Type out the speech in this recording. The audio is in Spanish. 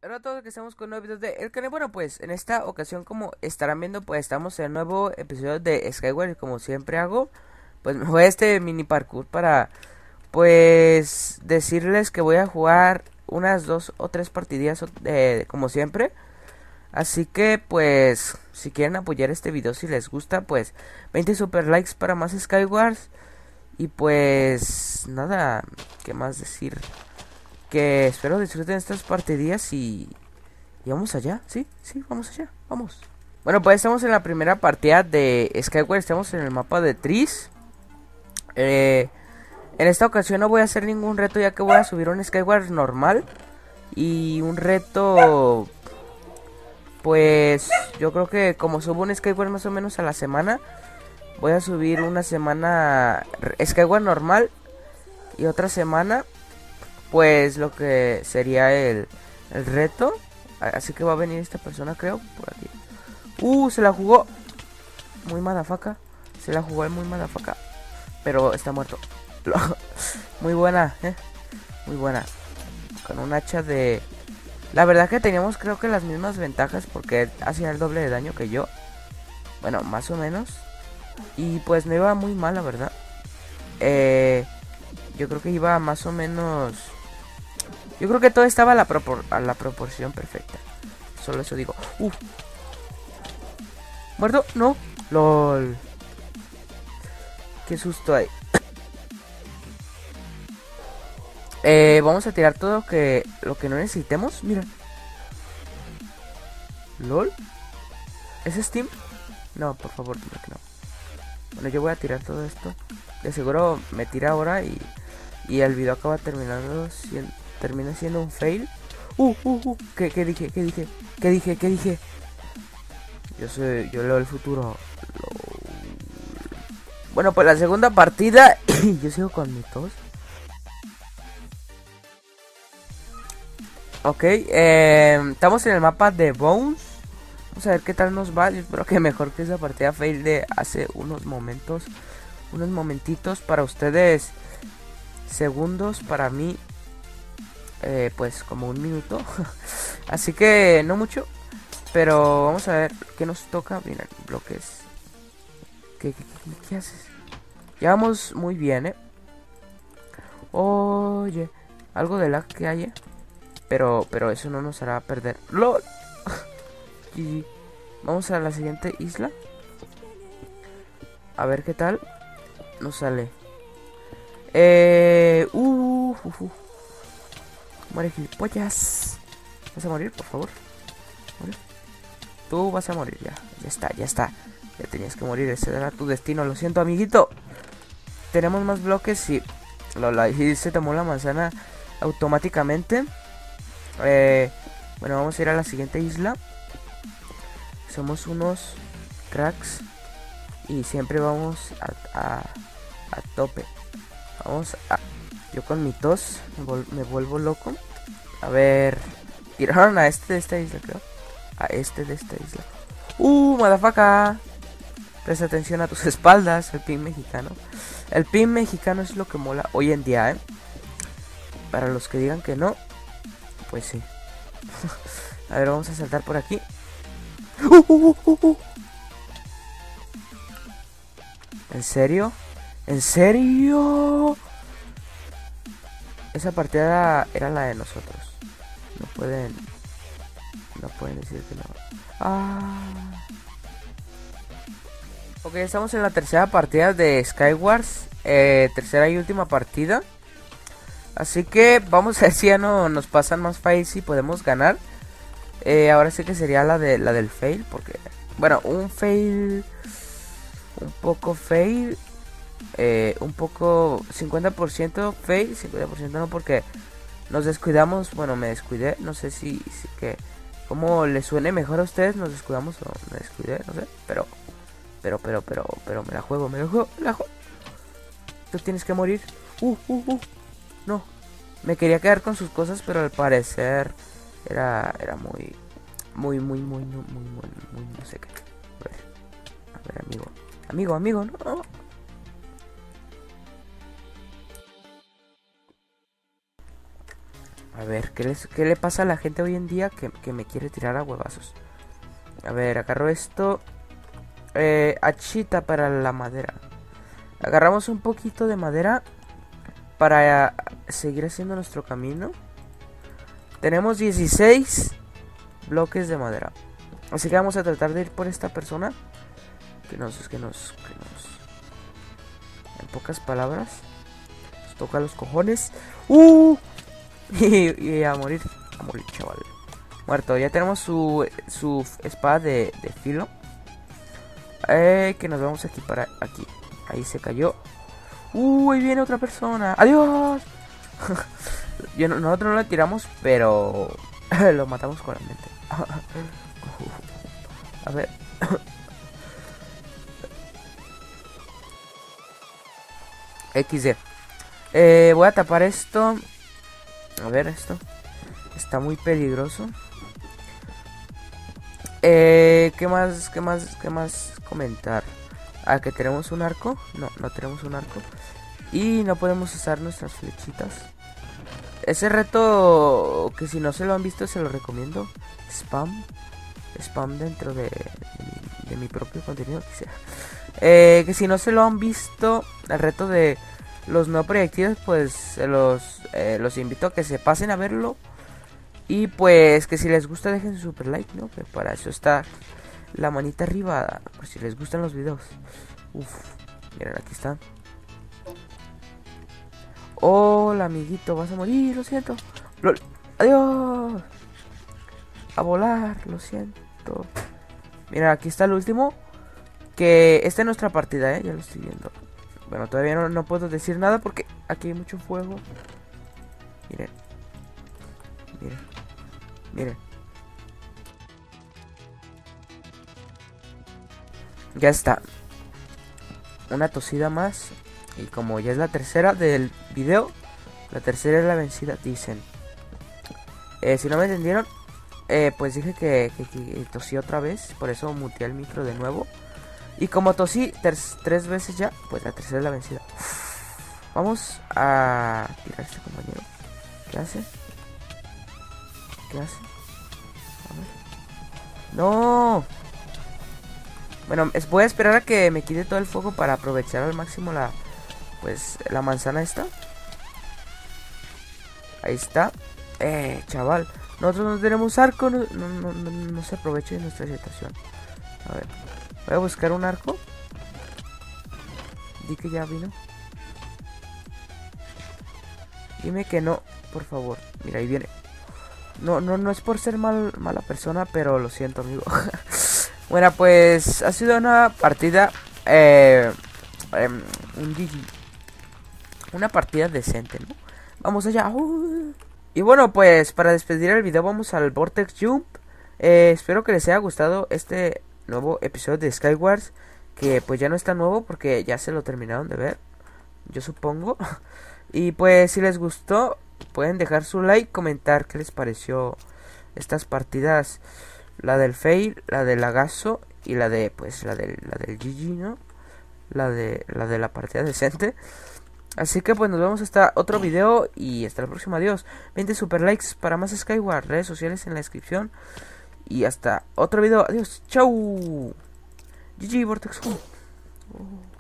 Hola a todos que estamos con nuevos videos de El Canal. Bueno, pues en esta ocasión, como estarán viendo, pues estamos en el nuevo episodio de Skyward. Y como siempre hago, pues me voy a este mini parkour para, pues, decirles que voy a jugar unas 2 o 3 partidillas como siempre. Así que, pues, si quieren apoyar este video, si les gusta, pues 20 super likes para más Skywars. Y pues, nada, ¿qué más decir? Que espero disfruten estas partidillas y vamos allá, sí, sí, vamos allá, vamos. Bueno, pues estamos en la primera partida de Skyward, estamos en el mapa de Tris. En esta ocasión no voy a hacer ningún reto ya que voy a subir un Skyward normal. Y un reto, pues yo creo que como subo un Skyward más o menos a la semana, voy a subir una semana Skyward normal y otra semana pues lo que sería el reto. Así que va a venir esta persona, creo, por aquí. Se la jugó. Muy madafaca. Se la jugó muy madafaca. Pero está muerto. Muy buena, muy buena. Con un hacha de... La verdad que teníamos creo que las mismas ventajas porque él hacía el doble de daño que yo. Bueno, más o menos. Y pues no iba muy mal, la verdad. Yo creo que iba más o menos... Yo creo que todo estaba a la proporción perfecta. Solo eso digo. ¿Muerto? No. LOL. Qué susto hay. Vamos a tirar todo lo que no necesitemos. Mira. LOL. ¿Es Steam? No, por favor, dime que no. Bueno, yo voy a tirar todo esto. De seguro me tira ahora y el video acaba terminando termina siendo un fail. ¿Qué dije? ¿Qué dije? Yo leo el futuro. Bueno, pues la segunda partida. Yo sigo con mi tos. Ok, estamos en el mapa de Bones. Vamos a ver qué tal nos va. Yo espero que mejor que esa partida fail de hace unos momentos. Unos momentitos para ustedes. Segundos para mí. Pues como un minuto. Así que no mucho. Pero vamos a ver qué nos toca. Miren, bloques. ¿Qué haces? Ya vamos muy bien, Oye, algo de lag que hay, pero eso no nos hará perder. ¡Lol! GG. Vamos a la siguiente isla. A ver qué tal nos sale. Muere, gilipollas. ¿Vas a morir, por favor? ¿Muere? Tú vas a morir ya. Ya está. Ya tenías que morir. Ese era tu destino. Lo siento, amiguito. Tenemos más bloques y... y se tomó la manzana automáticamente. Bueno, vamos a ir a la siguiente isla. Somos unos cracks. Y siempre vamos a tope. Vamos a... Yo con mi tos me vuelvo loco. A ver... Tiraron a este de esta isla, creo. A este de esta isla. Madafaca. Presta atención a tus espaldas. El pin mexicano. El pin mexicano es lo que mola hoy en día, Para los que digan que no, pues sí. A ver, vamos a saltar por aquí. ¿En serio? ¿En serio? Esa partida era la de nosotros. No pueden decir que no. Ok, estamos en la tercera partida de Skywars. Tercera y última partida. Así que vamos a ver si ya no nos pasan más fails y podemos ganar. Ahora sí que sería la del fail. Porque, bueno, un fail. Un poco fail. Un poco 50% fail, 50% no, porque nos descuidamos. Bueno, me descuidé. No sé si que como les suene mejor a ustedes. Nos descuidamos o me descuidé, no sé. Pero me la juego, Tú tienes que morir. No. Me quería quedar con sus cosas, pero al parecer era muy no sé qué. A ver, amigo, no. A ver, ¿qué le pasa a la gente hoy en día que me quiere tirar a huevazos? A ver, agarro esto. Hachita para la madera. Agarramos un poquito de madera para seguir haciendo nuestro camino. Tenemos 16 bloques de madera. Así que vamos a tratar de ir por esta persona. Que nos en pocas palabras, nos toca los cojones. Y a morir, chaval. Muerto, ya tenemos su espada de filo. Que nos vamos aquí para aquí. Ahí se cayó. Ahí viene otra persona. ¡Adiós! Nosotros no la tiramos, pero lo matamos con la mente. A ver. XD. Voy a tapar esto. A ver, esto está muy peligroso. ¿Qué más comentar? Que tenemos un arco. No tenemos un arco. Y no podemos usar nuestras flechitas. Ese reto, que si no se lo han visto, se lo recomiendo. Spam dentro de mi propio contenido, quizá. Que si no se lo han visto, el reto de los no proyectiles, pues los invito a que se pasen a verlo. Y pues que si les gusta, dejen su super like, ¿no? Que para eso está la manita arriba, por si les gustan los videos. Miren, aquí está. Hola, amiguito, vas a morir, lo siento. Adiós. A volar, lo siento. Mira, aquí está el último. Que esta es nuestra partida, ya lo estoy viendo. Bueno, todavía no puedo decir nada porque aquí hay mucho fuego. Miren. Ya está. Una tosida más. Y como ya es la tercera del video, la tercera es la vencida, dicen. Si no me entendieron, pues dije que tosí otra vez. Por eso muteé el micro de nuevo. Y como tosí tres veces ya, pues la tercera es la vencida. Vamos a tirar a este compañero. ¿Qué hace? A ver. ¡No! Bueno, voy a esperar a que me quite todo el fuego para aprovechar al máximo la manzana esta. Ahí está. Chaval. Nosotros no tenemos arco. No se aproveche de nuestra situación. A ver. Voy a buscar un arco. Di que ya vino. Dime que no, por favor. Mira, ahí viene. No es por ser mala persona, pero lo siento, amigo. Bueno, pues ha sido una partida. Un GG. Una partida decente, ¿no? Vamos allá. Y bueno, pues para despedir el video vamos al Vortex Jump. Espero que les haya gustado este nuevo episodio de Skywars. Que pues ya no está nuevo porque ya se lo terminaron de ver, yo supongo. Y pues si les gustó, pueden dejar su like, comentar qué les pareció estas partidas. La del fail, la del lagazo y la del GG, ¿no? La de la partida decente. Así que pues nos vemos hasta otro video y hasta la próxima. Adiós. 20 super likes para más Skyward. Redes sociales en la descripción. Y hasta otro video. Adiós. Chau. GG Vortex.